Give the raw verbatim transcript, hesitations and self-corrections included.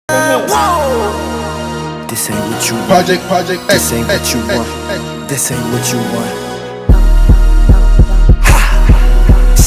This ain't what you want. Project, project, This ain't ay, what you ay, want. ay. This ain't what you want.